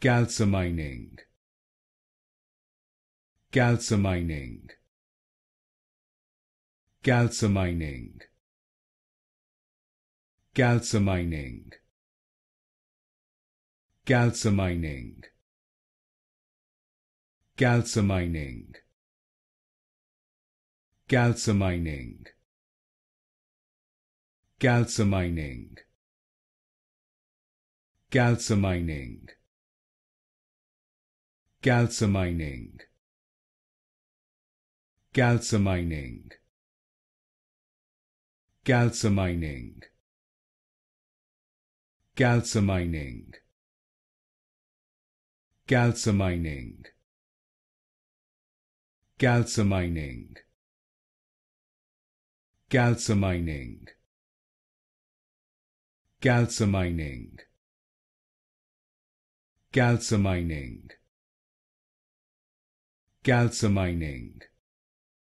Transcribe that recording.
Calcimining. Calcimining. Calcimining. Calcimining. Calcimining. Calcimining. Calcimining. Calcimining. Calcimining. Calcimining. Calcimining. Calcimining. Calcimining. Calcimining. Calcimining. Calcimining. Calcimining. Calcimining. Calcimining.